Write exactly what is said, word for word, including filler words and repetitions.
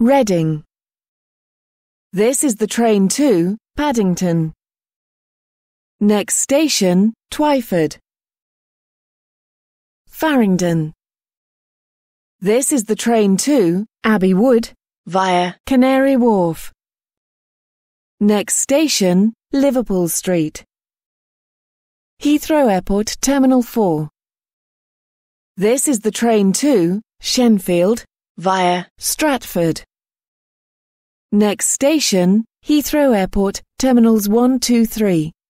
Reading. This is the train to Paddington. Next station, Twyford. Farringdon. This is the train to Abbey Wood via Canary Wharf. Next station, Liverpool Street. Heathrow Airport, Terminal four. This is the train to Shenfield via Stratford. Next station, Heathrow Airport, Terminals one, two, three.